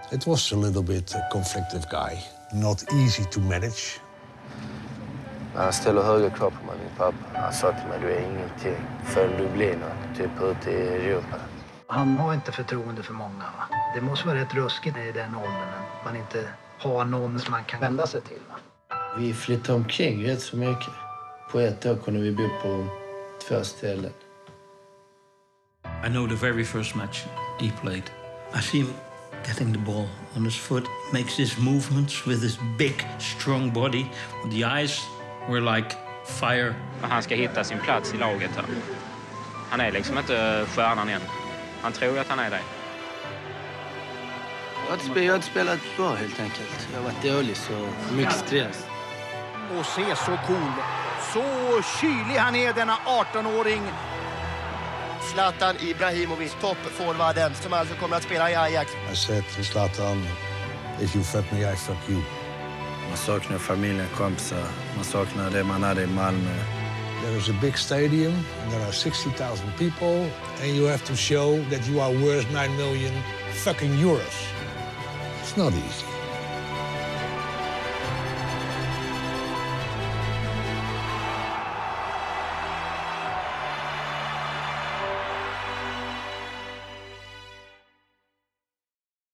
It was a little bit a conflicted guy, not easy to manage. Han ställer höga krav på mig, min pappa. Han sa till mig, du är ingenting förrän du blir något, typ ute i Europa. Han har inte förtroende för många. Va? Det måste vara rätt ruskigt i den åldern. Man inte har någon som man kan vända sig till. Va? Vi flyttade omkring rätt så mycket. På ett år kunde vi bo på 2 ställen. I know the very first match he played. I see him getting the ball on his foot. He makes these movements with his big, strong body. The eyes were like fire. Han ska hitta sin plats i laget här. Han är liksom inte stjärnan än. Han tror att han är det. Jag har inte spelat bra helt enkelt. Jag har varit dålig, så mycket stress. Och se så cool. Så kylig han är, denna 18-åring. Zlatan Ibrahimovic, toppforwarden som alltså kommer att spela i Ajax. I said to Zlatan, if you fuck me, I fuck you. Man saknar familjen, kompisar. Man saknar det man hade i Malmö. There is a big stadium, and there are 60,000 people, and you have to show that you are worth 9 million fucking euros. It's not easy.